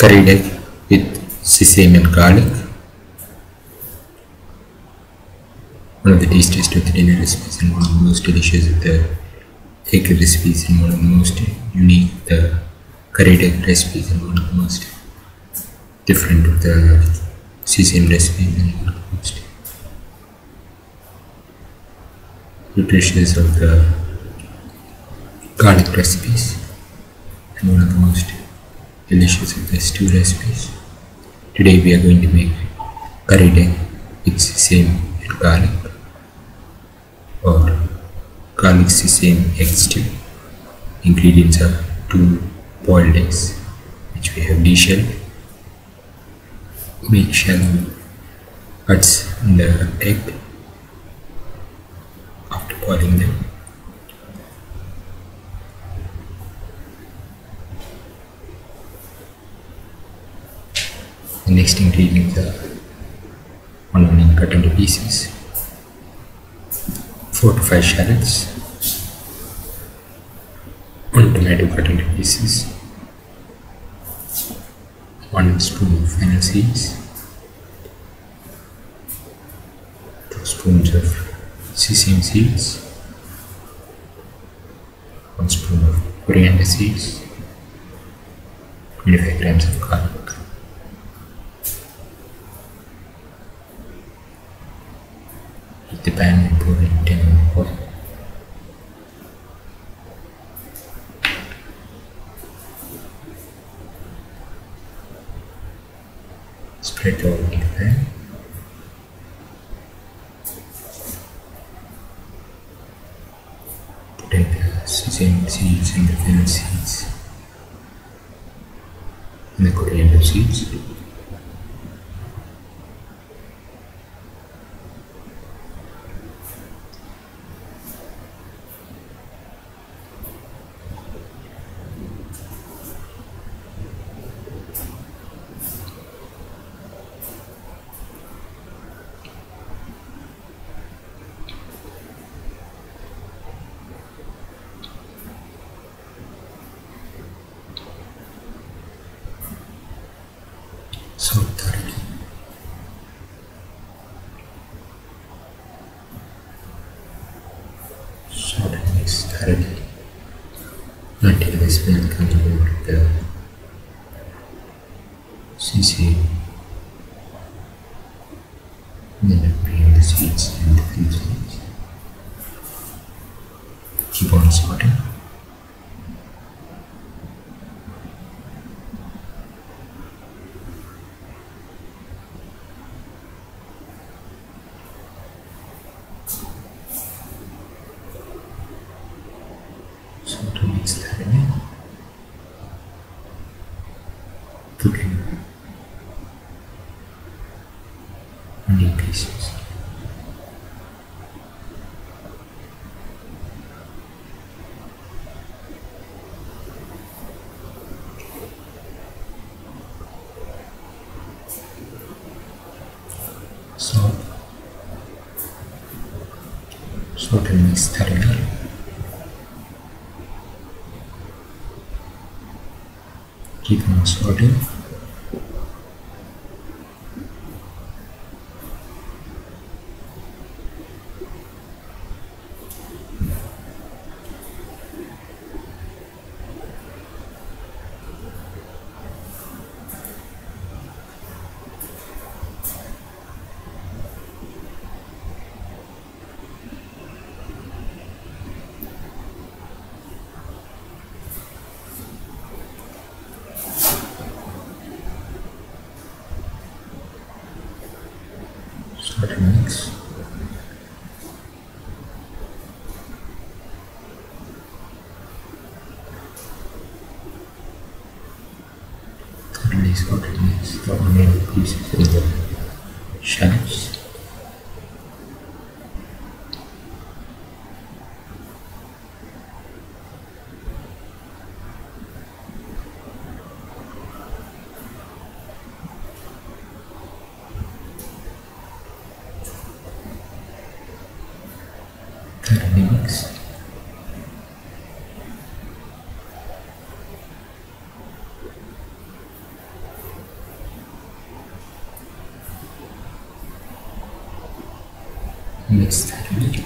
curried egg with sesame and garlic. One of the tastiest of the dinner recipes and one of the most delicious of the egg recipes and one of the most unique of the curried egg recipes and one of the most different of the sesame recipes and one of the most nutritious of the garlic recipes and one of the most delicious of the stew recipes. Today we are going to make curried egg with sesame and garlic or garlic sesame egg stew. Ingredients are 2 boiled eggs which we have deshelled. Make shallow cuts in the egg after boiling them. The next ingredients are 1 onion cut into pieces, 4 to 5 shallots, 1 tomato cut into pieces, 1 spoon of fennel seeds, 2 spoons of sesame seeds, 1 spoon of coriander seeds, 25 grams of garlic. Heat the pan and pour in 10 of oil. Spread the oil in the pan. Put in the sesame seeds and the fennel seeds and the coriander seeds. Salt thoroughly. Salt and mix thoroughly until the smell comes out of the sesame. Then bring in the seeds and the fennel seeds. Keep on sauteing. To mix that in, put in onion pieces, salt and mix thoroughly. Keep on sorting. Sort and mix. Thoroughly sort and mix the onion pieces in the shallots. Thoroughly mix. Mix thoroughly.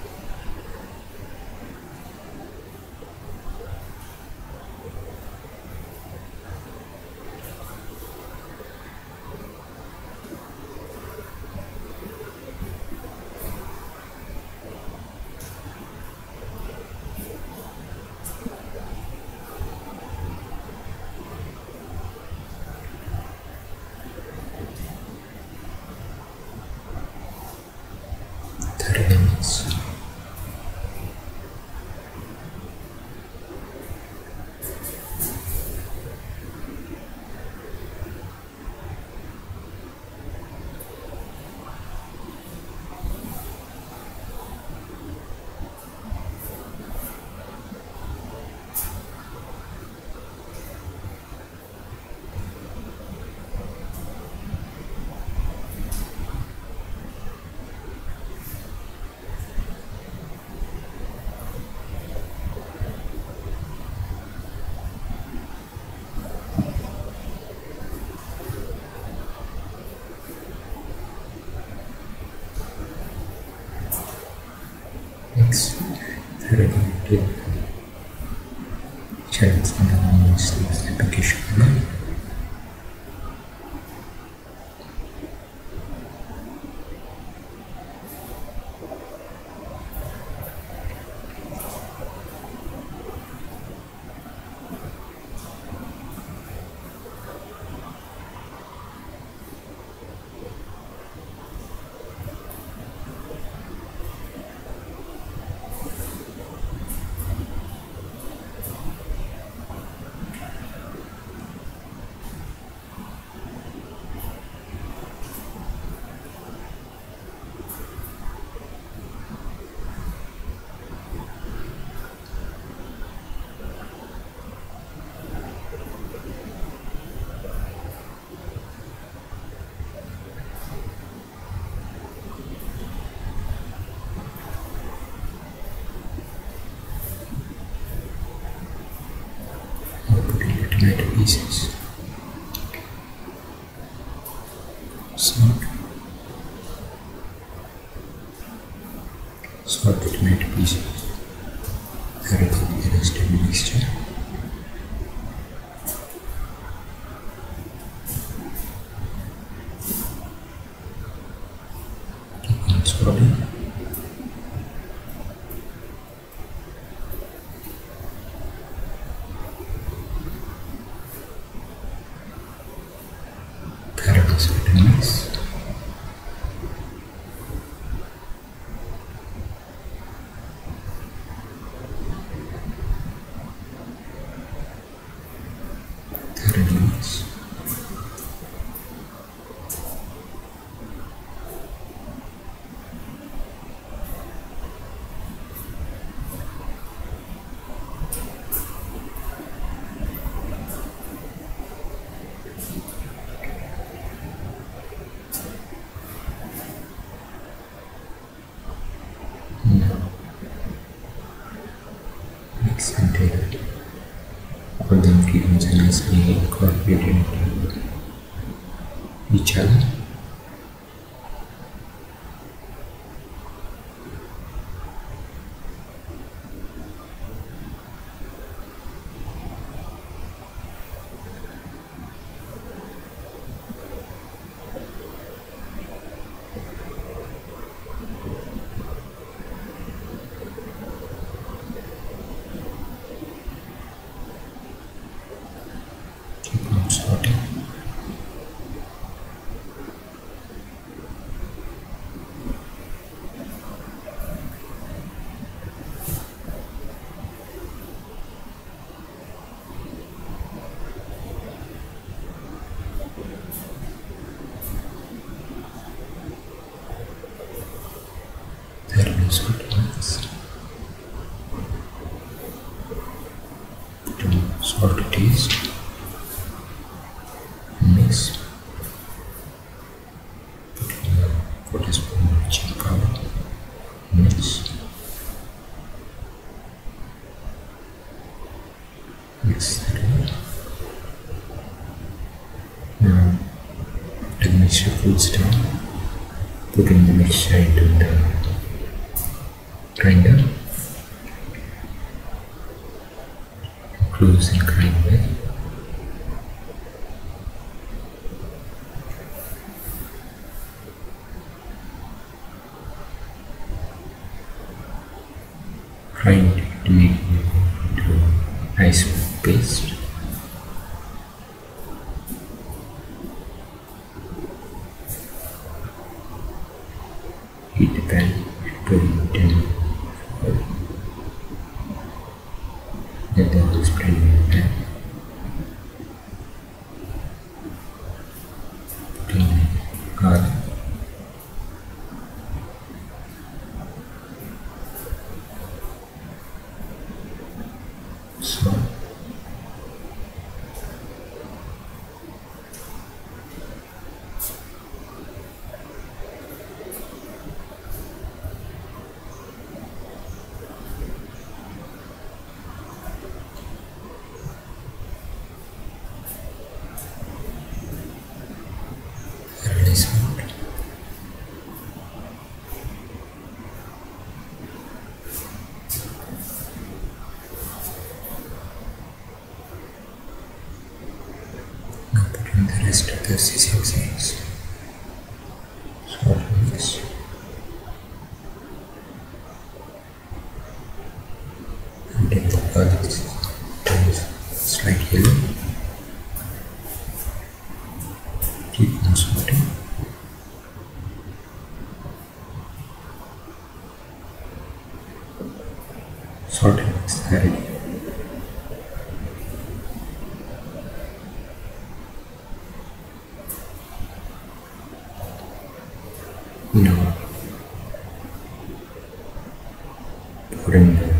Thoroughly mix. Mix thoroughly with shallots and onions with the pinkish color. Tomato pieces, salt the tomato pieces thoroughly with the rest of the mixture. Keep on salting. Mix. Thoroughly mix. Mix until all the ingredients are nicely incorporated into each other. Keep on sorting. Thoroughly salt once. To salt to taste. Mix. Put in a quarter spoon of chili powder. Mix. Mix that well. Now, after the mixture cools down, put in the mixture into the grinder, close and grind well. Grind to make it into a nice paste. Heat the pan to 10 oil. Let the oil spread in the pan. Put in garlic. Salt. Release out. Now put in the rest of the sesame seeds. Salt mix. And then the garlic turns slight yellow. Keep on sauteing. Salt mix ready. Now pour in the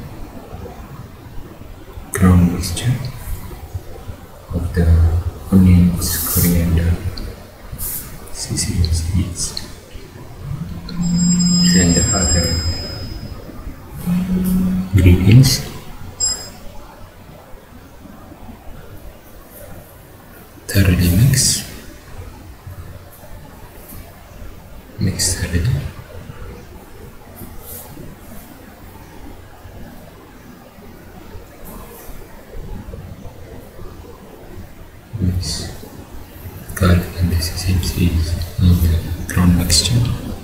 ground mixture of the onions, coriander, sesame seeds, and the other ingredients. Thoroughly mix. Mix thoroughly. Mix garlic and the sesame seeds in the ground mixture.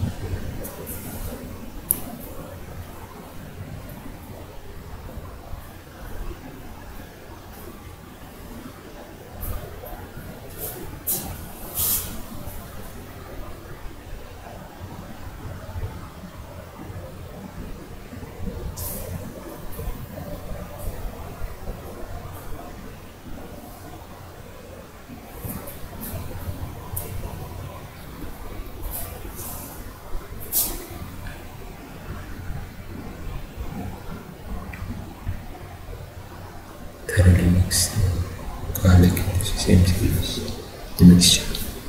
Thoroughly mix the garlic and the sesame seeds, the mixture.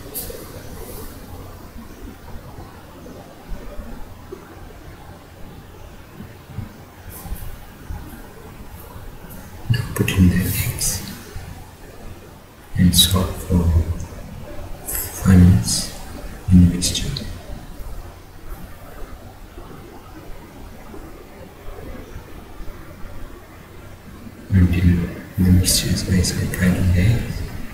Now put in the eggs and salt for 5 minutes in the mixture. Until the mixture is nicely grinding the eggs.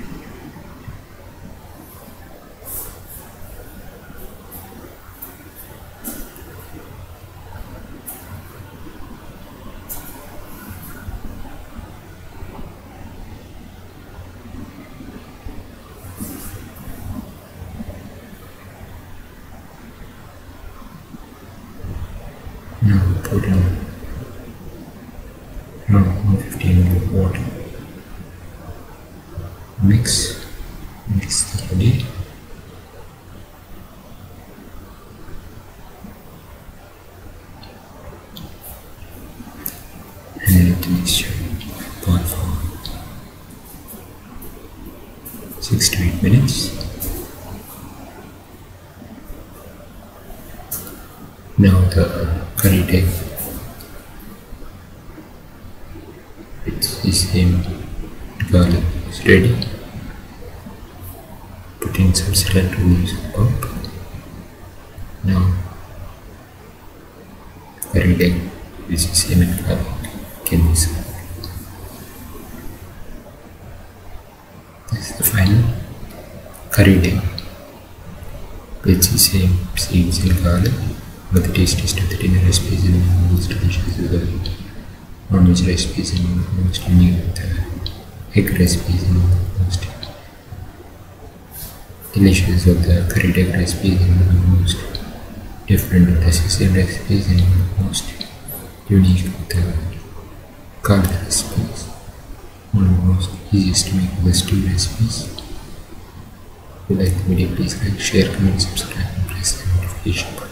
Now put in around 150 ml of water. Mix thoroughly. And let the mixture boil for 6 to 8 minutes. Now the curried egg with sesame garlic is ready. Put in some cilantro leaves on top. Now curried egg, which is sesame and garlic, can be served. This is the final curried egg, which is same seeds and garlic, but the tastiest of the dinner recipes and one of the most delicious as well. Non-veg recipes and one of the most unique with the egg recipes and one of the most delicious of the curried egg recipes and one of the most different of the sesame recipes and one of the most unique with the garlic recipes. One of the most easiest to make of the stew recipes. If you like the video, please like, share, comment, subscribe and press the notification button.